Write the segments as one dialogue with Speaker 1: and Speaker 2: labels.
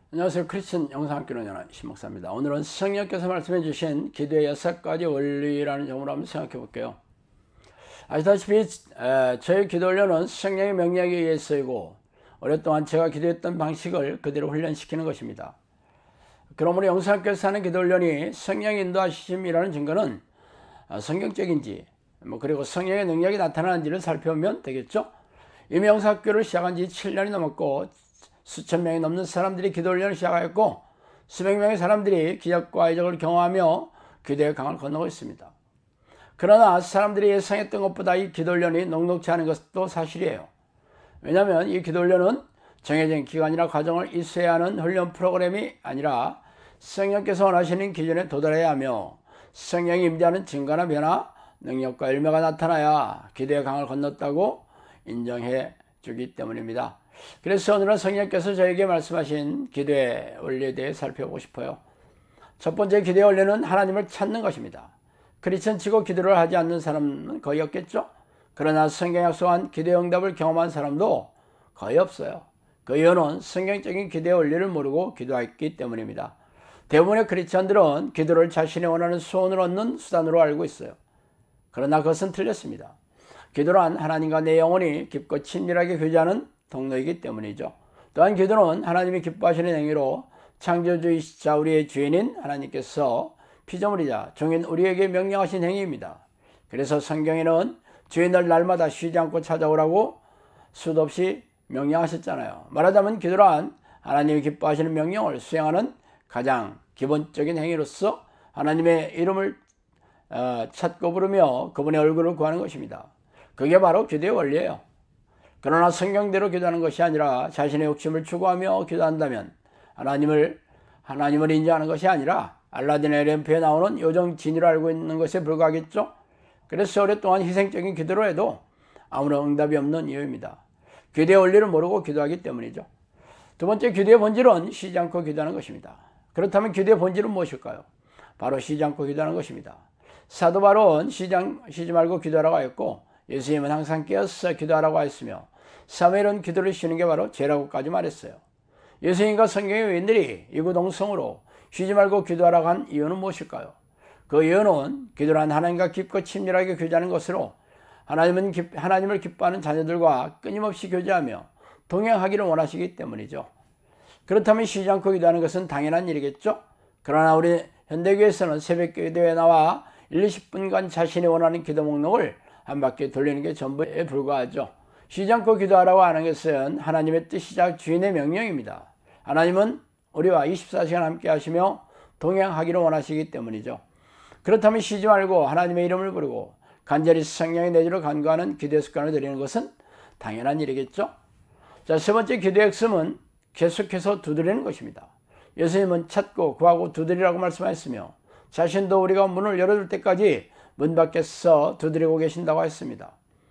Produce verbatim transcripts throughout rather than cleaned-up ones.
Speaker 1: 안녕하세요. 크리스천 영상학교로 연한 신목사입니다. 오늘은 성령께서 말씀해 주신 기도의 여섯 가지 원리라는 점으로 한번 생각해 볼게요. 아시다시피 에, 저희 기도 훈련은 성령의 명령에 의해 쓰이고 오랫동안 제가 기도했던 방식을 그대로 훈련시키는 것입니다. 그러므로 영상학교에서 하는 기도 훈련이 성령의 인도하심이라는 증거는 성경적인지 뭐 그리고 성령의 능력이 나타나는지를 살펴보면 되겠죠. 이미 영상학교를 시작한 지 칠 년이 넘었고 수천 명이 넘는 사람들이 기도 훈련을 시작하였고 수백 명의 사람들이 기적과 이적을 경험하며 기도의 강을 건너고 있습니다. 그러나 사람들이 예상했던 것보다 이 기도 훈련이 녹록지 않은 것도 사실이에요. 왜냐하면 이 기도 훈련은 정해진 기간이나 과정을 있어야 하는 훈련 프로그램이 아니라 성령께서 원하시는 기준에 도달해야 하며 성령이 임재하는 증거나 변화, 능력과 열매가 나타나야 기도의 강을 건넜다고 인정해 주기 때문입니다. 그래서 오늘은 성령께서 저에게 말씀하신 기도의 원리에 대해 살펴보고 싶어요. 첫 번째 기도의 원리는 하나님을 찾는 것입니다. 크리스천 치고 기도를 하지 않는 사람은 거의 없겠죠. 그러나 성경 약속한 기도의 응답을 경험한 사람도 거의 없어요. 그 이유는 성경적인 기도의 원리를 모르고 기도했기 때문입니다. 대부분의 크리스천들은 기도를 자신이 원하는 소원을 얻는 수단으로 알고 있어요. 그러나 그것은 틀렸습니다. 기도란 하나님과 내 영혼이 깊고 친밀하게 교제하는 통로이기 때문이죠. 또한 기도는 하나님이 기뻐하시는 행위로 창조주이시자 우리의 주인인 하나님께서 피조물이자 종인 우리에게 명령하신 행위입니다. 그래서 성경에는 주인을 날마다 쉬지 않고 찾아오라고 수도 없이 명령하셨잖아요. 말하자면 기도란 하나님이 기뻐하시는 명령을 수행하는 가장 기본적인 행위로서 하나님의 이름을 찾고 부르며 그분의 얼굴을 구하는 것입니다. 그게 바로 기도의 원리예요. 그러나 성경대로 기도하는 것이 아니라 자신의 욕심을 추구하며 기도한다면 하나님을 하나님을 인정하는 것이 아니라 알라딘 엘엠피에 나오는 요정 진이를 알고 있는 것에 불과하겠죠. 그래서 오랫동안 희생적인 기도로 해도 아무런 응답이 없는 이유입니다. 기도의 원리를 모르고 기도하기 때문이죠. 두 번째, 기도의 본질은 쉬지 않고 기도하는 것입니다. 그렇다면 기도의 본질은 무엇일까요? 바로 쉬지 않고 기도하는 것입니다. 사도 바울은 쉬지, 쉬지 말고 기도하라고 하였고 예수님은 항상 깨어서 기도하라고 하였으며 사무엘은 기도를 쉬는 게 바로 죄라고까지 말했어요. 예수님과 성경의 외인들이 이구동성으로 쉬지 말고 기도하라고 한 이유는 무엇일까요? 그 이유는 기도란 하나님과 깊고 친밀하게 교제하는 것으로 하나님은 기, 하나님을 기뻐하는 자녀들과 끊임없이 교제하며 동행하기를 원하시기 때문이죠. 그렇다면 쉬지 않고 기도하는 것은 당연한 일이겠죠? 그러나 우리 현대교회에서는 새벽 기도에 나와 일, 이십 분간 자신이 원하는 기도 목록을 한 바퀴 돌리는 게 전부에 불과하죠. 쉬지 않고 기도하라고 하는 것은 하나님의 뜻이자 주인의 명령입니다. 하나님은 우리와 이십사 시간 함께 하시며 동행하기를 원하시기 때문이죠. 그렇다면 쉬지 말고 하나님의 이름을 부르고 간절히 성령의 내주를 간구하는 기도의 습관을 들이는 것은 당연한 일이겠죠. 자, 세 번째 기도의 핵심은 계속해서 두드리는 것입니다. 예수님은 찾고 구하고 두드리라고 말씀하셨으며 자신도 우리가 문을 열어줄 때까지 문 밖에서 두드리고 계신다고 했습니다.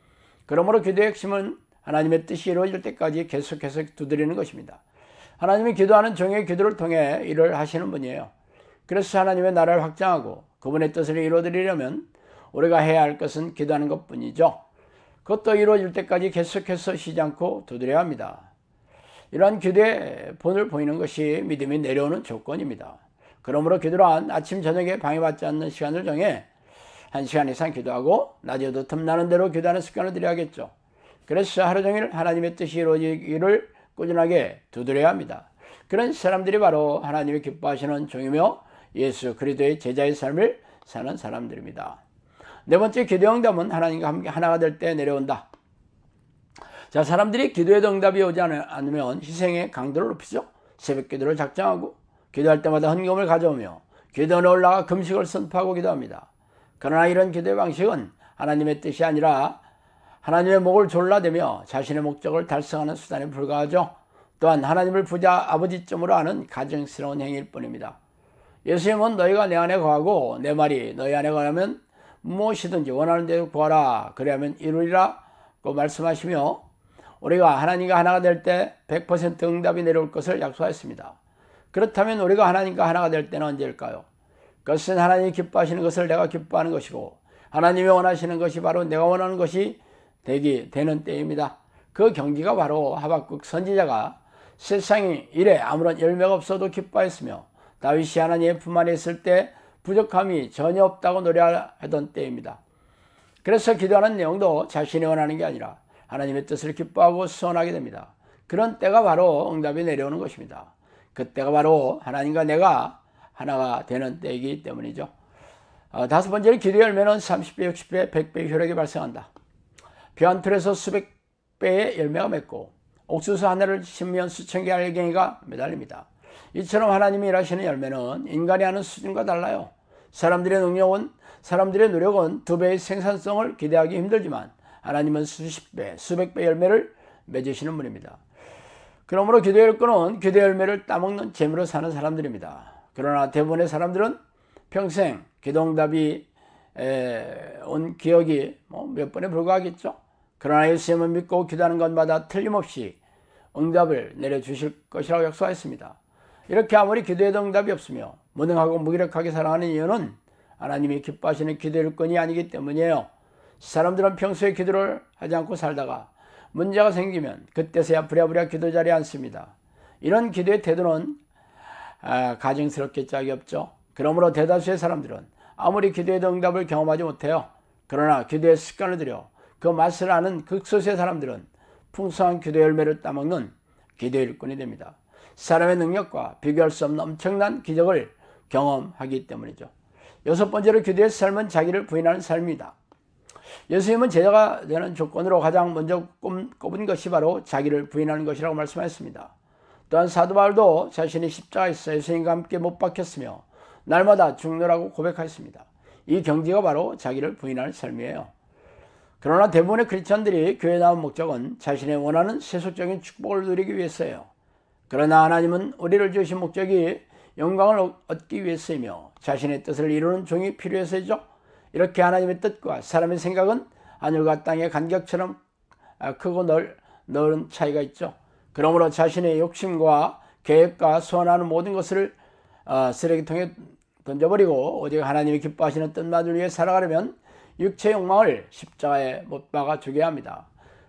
Speaker 1: 그러므로 기도의 핵심은 하나님의 뜻이 이루어질 때까지 계속해서 두드리는 것입니다. 하나님이 기도하는 종의 기도를 통해 일을 하시는 분이에요. 그래서 하나님의 나라를 확장하고 그분의 뜻을 이루어드리려면 우리가 해야 할 것은 기도하는 것뿐이죠. 그것도 이루어질 때까지 계속해서 쉬지 않고 두드려야 합니다. 이러한 기도의 본을 보이는 것이 믿음이 내려오는 조건입니다. 그러므로 기도란 아침 저녁에 방해받지 않는 시간을 정해 한 시간 이상 기도하고 낮에도 틈나는 대로 기도하는 습관을 들여야겠죠. 그래서 하루 종일 하나님의 뜻이 이루어지기를 꾸준하게 두드려야 합니다. 그런 사람들이 바로 하나님이 기뻐하시는 종이며 예수 그리스도의 제자의 삶을 사는 사람들입니다. 네 번째, 기도의 응답은 하나님과 함께 하나가 될 때 내려온다. 자, 사람들이 기도의 응답이 오지 않으면 희생의 강도를 높이죠. 새벽 기도를 작정하고 기도할 때마다 헌금을 가져오며 기도원에 올라가 금식을 선포하고 기도합니다. 그러나 이런 기도의 방식은 하나님의 뜻이 아니라 하나님의 목을 졸라대며 자신의 목적을 달성하는 수단에 불과하죠. 또한 하나님을 부자 아버지점으로 하는 가증스러운 행위일 뿐입니다. 예수님은 너희가 내 안에 거하고 내 말이 너희 안에 거하면 무엇이든지 원하는 대로 구하라 그리하면 이루리라고 말씀하시며 우리가 하나님과 하나가 될 때 백 퍼센트 응답이 내려올 것을 약속하였습니다. 그렇다면 우리가 하나님과 하나가 될 때는 언제일까요? 그것은 하나님이 기뻐하시는 것을 내가 기뻐하는 것이고 하나님이 원하시는 것이 바로 내가 원하는 것이 되기 되는 때입니다. 그 경기가 바로 하박국 선지자가 세상이 이래 아무런 열매가 없어도 기뻐했으며 다윗이 하나님의 품 안에 있을 때 부족함이 전혀 없다고 노래하던 때입니다. 그래서 기도하는 내용도 자신이 원하는 게 아니라 하나님의 뜻을 기뻐하고 소원하게 됩니다. 그런 때가 바로 응답이 내려오는 것입니다. 그때가 바로 하나님과 내가 하나가 되는 때이기 때문이죠. 어, 다섯 번째로 기도의 열매는 삼십 배, 육십 배, 백 배의 효력이 발생한다. 벼 한 틀에서 수백 배의 열매가 맺고 옥수수 하나를 심으면 수천 개의 알갱이가 매달립니다. 이처럼 하나님이 일하시는 열매는 인간이 하는 수준과 달라요. 사람들의 능력은 사람들의 노력은 두 배의 생산성을 기대하기 힘들지만 하나님은 수십 배, 수백 배의 열매를 맺으시는 분입니다. 그러므로 기도의 일꾼은 기도의 열매를 따먹는 재미로 사는 사람들입니다. 그러나 대부분의 사람들은 평생 기도응답이 온 기억이 뭐 몇 번에 불과하겠죠. 그러나 예수님은 믿고 기도하는 것마다 틀림없이 응답을 내려주실 것이라고 약속하였습니다. 이렇게 아무리 기도에도 응답이 없으며 무능하고 무기력하게 살아가는 이유는 하나님이 기뻐하시는 기도의 일꾼이 아니기 때문이에요. 사람들은 평소에 기도를 하지 않고 살다가 문제가 생기면 그때서야 부랴부랴 기도 자리에 앉습니다. 이런 기도의 태도는 아, 가증스럽게 짝이 없죠. 그러므로 대다수의 사람들은 아무리 기도에도 응답을 경험하지 못해요. 그러나 기도의 습관을 들여 그 맛을 아는 극소수의 사람들은 풍성한 기도의 열매를 따먹는 기도의 일꾼이 됩니다. 사람의 능력과 비교할 수 없는 엄청난 기적을 경험하기 때문이죠. 여섯 번째로 기도의 삶은 자기를 부인하는 삶이다. 예수님은 제자가 되는 조건으로 가장 먼저 꼽은 것이 바로 자기를 부인하는 것이라고 말씀하셨습니다. 또한 사도 바울도 자신이 십자가에서 예수님과 함께 못 박혔으며 날마다 죽노라고 고백하였습니다. 이 경지가 바로 자기를 부인하는 삶이에요. 그러나 대부분의 크리스천들이 교회에 나온 목적은 자신의 원하는 세속적인 축복을 누리기 위해서예요. 그러나 하나님은 우리를 주신 목적이 영광을 얻기 위해서이며 자신의 뜻을 이루는 종이 필요해서이죠. 이렇게 하나님의 뜻과 사람의 생각은 하늘과 땅의 간격처럼 크고 넓, 넓은 차이가 있죠. 그러므로 자신의 욕심과 계획과 소원하는 모든 것을 어, 쓰레기통에 던져버리고 오직 하나님이 기뻐하시는 뜻만을 위해 살아가려면 육체의 욕망을 십자가에 못 박아 죽여야 합니다.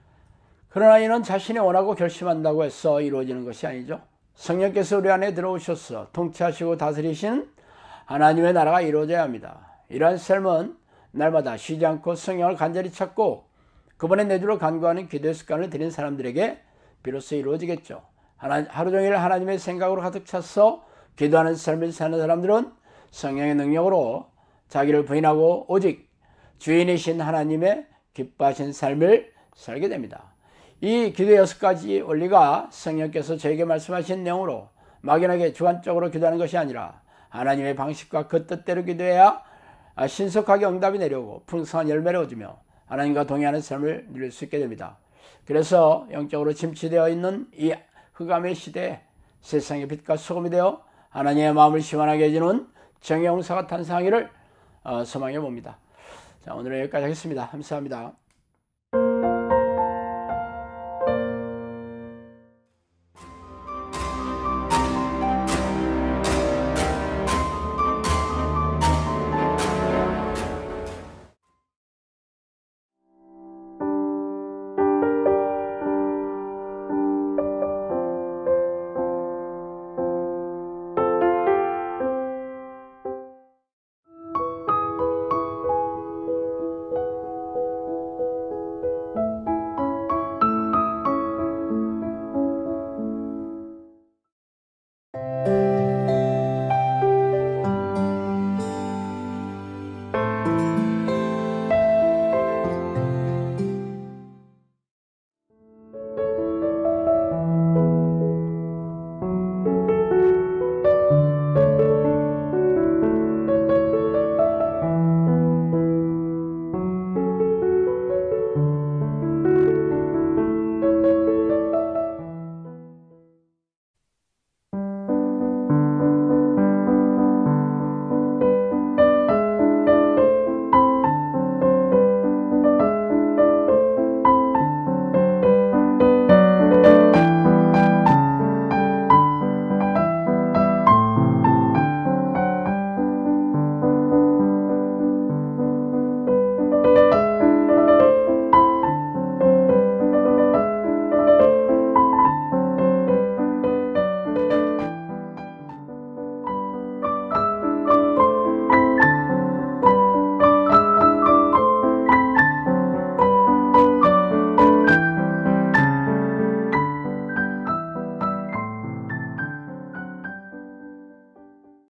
Speaker 1: 그러나 이는 자신이 원하고 결심한다고 해서 이루어지는 것이 아니죠. 성령께서 우리 안에 들어오셔서 통치하시고 다스리시는 하나님의 나라가 이루어져야 합니다. 이러한 삶은 날마다 쉬지 않고 성령을 간절히 찾고 그분의 내주를 간구하는 기도의 습관을 들인 사람들에게 비로소 이루어지겠죠. 하나, 하루 종일 하나님의 생각으로 가득 차서 기도하는 삶을 사는 사람들은 성령의 능력으로 자기를 부인하고 오직 주인이신 하나님의 기뻐하신 삶을 살게 됩니다. 이 기도의 여섯 가지 원리가 성령께서 저에게 말씀하신 내용으로 막연하게 주관적으로 기도하는 것이 아니라 하나님의 방식과 그 뜻대로 기도해야 신속하게 응답이 내려오고 풍성한 열매를 얻으며 하나님과 동행하는 삶을 누릴 수 있게 됩니다. 그래서 영적으로 침체되어 있는 이 흑암의 시대에 세상의 빛과 소금이 되어 하나님의 마음을 시원하게 해주는 정의 용사가 탄생하기를 소망해 봅니다. 자, 오늘은 여기까지 하겠습니다. 감사합니다.